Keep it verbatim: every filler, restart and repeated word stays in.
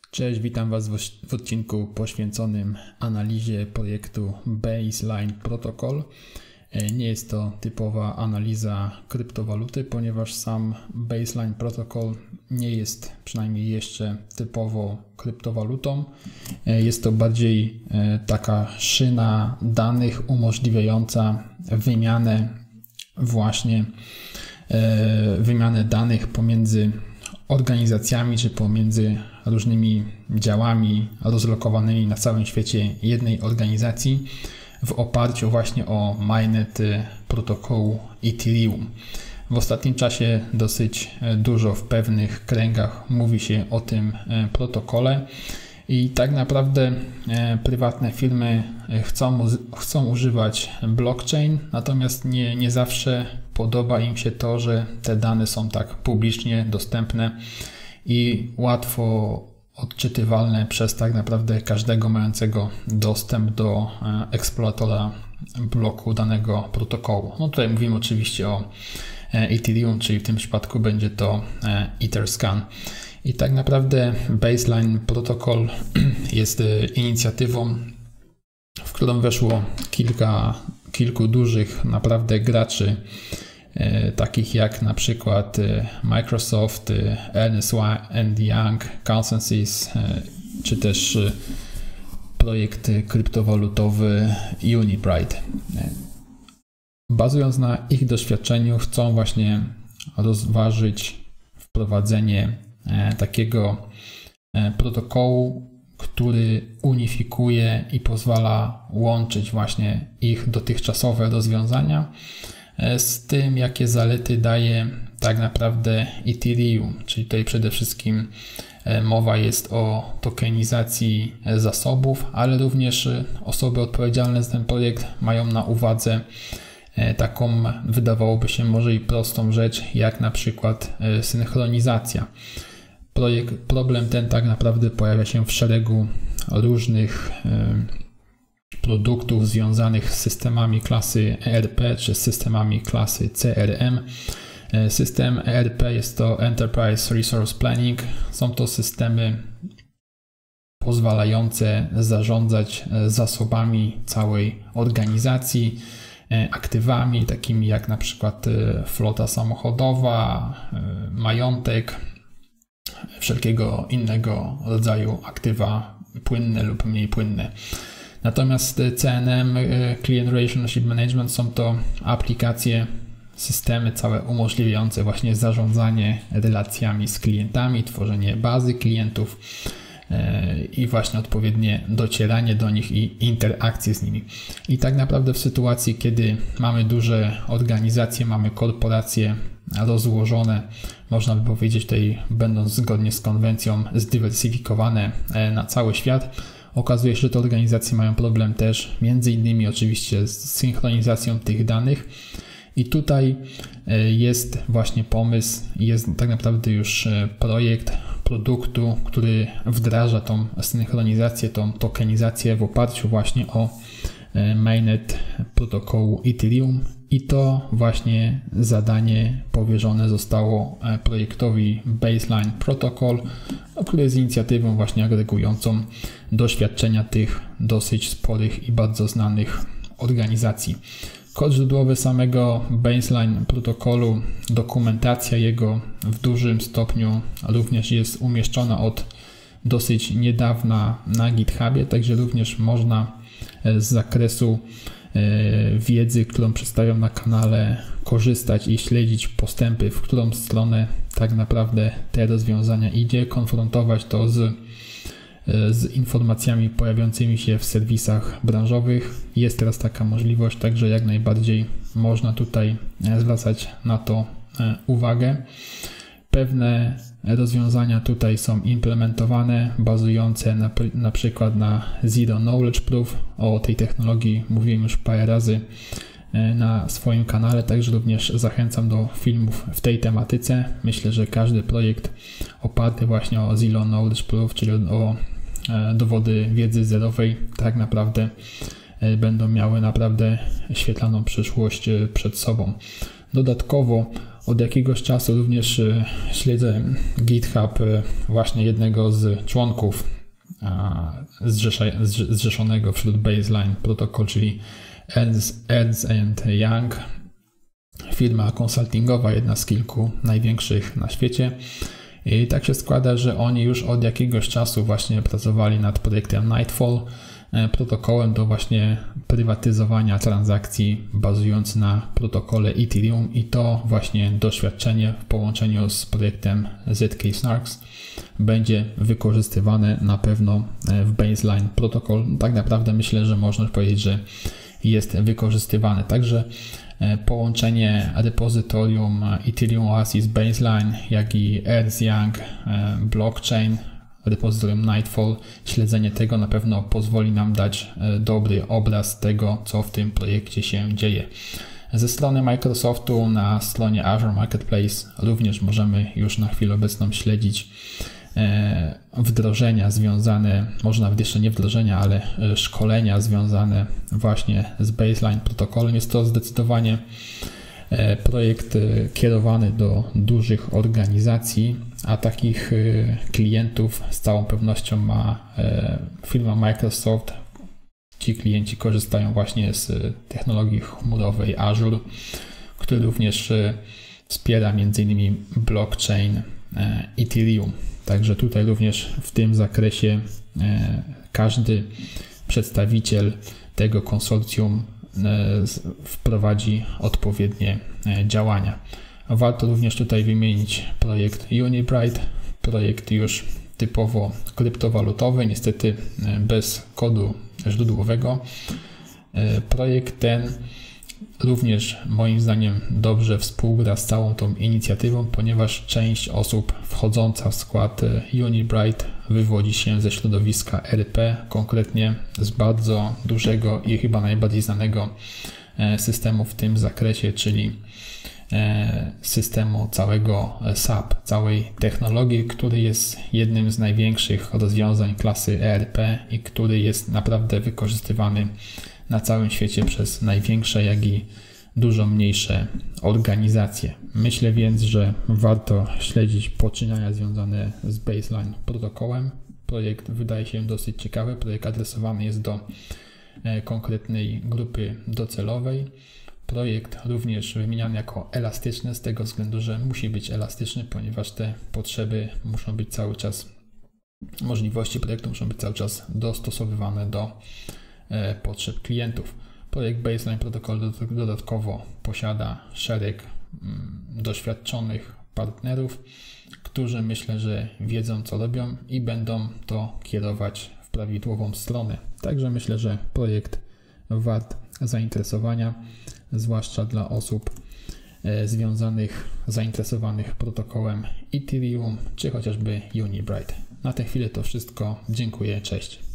Cześć, witam Was w odcinku poświęconym analizie projektu Baseline Protocol. Nie jest to typowa analiza kryptowaluty, ponieważ sam Baseline Protocol nie jest przynajmniej jeszcze typowo kryptowalutą. Jest to bardziej taka szyna danych umożliwiająca wymianę właśnie wymianę danych pomiędzy organizacjami czy pomiędzy różnymi działami rozlokowanymi na całym świecie jednej organizacji w oparciu właśnie o mainnet protokołu Ethereum. W ostatnim czasie dosyć dużo w pewnych kręgach mówi się o tym protokole i tak naprawdę prywatne firmy chcą, chcą używać blockchain, natomiast nie, nie zawsze podoba im się to, że te dane są tak publicznie dostępne i łatwo odczytywalne przez tak naprawdę każdego mającego dostęp do eksploratora bloku danego protokołu. No tutaj mówimy oczywiście o Ethereum, czyli w tym przypadku będzie to Etherscan. I tak naprawdę Baseline Protocol jest inicjatywą, w którą weszło kilka, kilku dużych naprawdę graczy, takich jak na przykład Microsoft, Ernst and Young, Consensus, czy też projekt kryptowalutowy Unipride. Bazując na ich doświadczeniu chcą właśnie rozważyć wprowadzenie takiego protokołu, który unifikuje i pozwala łączyć właśnie ich dotychczasowe rozwiązania z tym, jakie zalety daje tak naprawdę Ethereum, czyli tutaj przede wszystkim mowa jest o tokenizacji zasobów, ale również osoby odpowiedzialne za ten projekt mają na uwadze taką, wydawałoby się może i prostą rzecz, jak na przykład synchronizacja. Projekt, problem ten tak naprawdę pojawia się w szeregu różnych produktów związanych z systemami klasy E R P czy systemami klasy C R M. System E R P jest to Enterprise Resource Planning. Są to systemy pozwalające zarządzać zasobami całej organizacji, aktywami takimi jak na przykład flota samochodowa, majątek, wszelkiego innego rodzaju aktywa płynne lub mniej płynne. Natomiast C N M, Client Relationship Management, są to aplikacje, systemy całe umożliwiające właśnie zarządzanie relacjami z klientami, tworzenie bazy klientów i właśnie odpowiednie docieranie do nich i interakcje z nimi. I tak naprawdę w sytuacji, kiedy mamy duże organizacje, mamy korporacje rozłożone, można by powiedzieć tutaj, będąc zgodnie z konwencją, zdywersyfikowane na cały świat, okazuje się, że te organizacje mają problem też między innymi oczywiście z synchronizacją tych danych i tutaj jest właśnie pomysł, jest tak naprawdę już projekt produktu, który wdraża tą synchronizację, tą tokenizację w oparciu właśnie o mainnet protokołu Ethereum i to właśnie zadanie powierzone zostało projektowi Baseline Protocol, który jest inicjatywą właśnie agregującą doświadczenia tych dosyć sporych i bardzo znanych organizacji. Kod źródłowy samego Baseline protokolu, dokumentacja jego w dużym stopniu również jest umieszczona od dosyć niedawna na GitHubie, także również można z zakresu wiedzy, którą przedstawiam na kanale, korzystać i śledzić postępy, w którą stronę tak naprawdę te rozwiązania idzie, konfrontować to z, z informacjami pojawiającymi się w serwisach branżowych. Jest teraz taka możliwość, także jak najbardziej można tutaj zwracać na to uwagę. Pewne rozwiązania tutaj są implementowane, bazujące na, na przykład na Zero Knowledge Proof. O tej technologii mówiłem już parę razy na swoim kanale, także również zachęcam do filmów w tej tematyce. Myślę, że każdy projekt oparty właśnie o Zero Knowledge Proof, czyli o dowody wiedzy zerowej, tak naprawdę będą miały naprawdę świetlaną przyszłość przed sobą. Dodatkowo Od jakiegoś czasu również śledzę GitHub właśnie jednego z członków zrzeszonego wśród Baseline Protocol, czyli Ernst and Young, firma konsultingowa, jedna z kilku największych na świecie. I tak się składa, że oni już od jakiegoś czasu właśnie pracowali nad projektem Nightfall, protokołem do właśnie prywatyzowania transakcji bazując na protokole Ethereum, i to właśnie doświadczenie w połączeniu z projektem Z K Snarks będzie wykorzystywane na pewno w Baseline Protocol. Tak naprawdę myślę, że można powiedzieć, że jest wykorzystywane. Także połączenie repozytorium Ethereum Oasis Baseline, jak i Ernst Young Blockchain, repozytorium Nightfall, śledzenie tego na pewno pozwoli nam dać dobry obraz tego, co w tym projekcie się dzieje. Ze strony Microsoftu na stronie Azure Marketplace również możemy już na chwilę obecną śledzić wdrożenia związane, może nawet jeszcze nie wdrożenia, ale szkolenia związane właśnie z Baseline protokolem. Jest to zdecydowanie projekt kierowany do dużych organizacji, a takich klientów z całą pewnością ma firma Microsoft. Ci klienci korzystają właśnie z technologii chmurowej Azure, który również wspiera m.in. blockchain Ethereum. Także tutaj również w tym zakresie każdy przedstawiciel tego konsorcjum wprowadzi odpowiednie działania. Warto również tutaj wymienić projekt Unibright, projekt już typowo kryptowalutowy, niestety bez kodu źródłowego. Projekt ten również moim zdaniem dobrze współgra z całą tą inicjatywą, ponieważ część osób wchodząca w skład Unibright wywodzi się ze środowiska R P, konkretnie z bardzo dużego i chyba najbardziej znanego systemu w tym zakresie, czyli systemu całego S A P, całej technologii, który jest jednym z największych rozwiązań klasy E R P i który jest naprawdę wykorzystywany na całym świecie przez największe, jak i dużo mniejsze organizacje. Myślę więc, że warto śledzić poczynania związane z Baseline protokołem. Projekt wydaje się dosyć ciekawy. Projekt adresowany jest do konkretnej grupy docelowej. Projekt również wymieniany jako elastyczny z tego względu, że musi być elastyczny, ponieważ te potrzeby muszą być cały czas, możliwości projektu muszą być cały czas dostosowywane do potrzeb klientów. Projekt Baseline Protocol dodatkowo posiada szereg doświadczonych partnerów, którzy myślę, że wiedzą, co robią i będą to kierować w prawidłową stronę. Także myślę, że projekt wart zainteresowania, zwłaszcza dla osób związanych, zainteresowanych protokołem Ethereum czy chociażby Unibright. Na tę chwilę to wszystko. Dziękuję, cześć.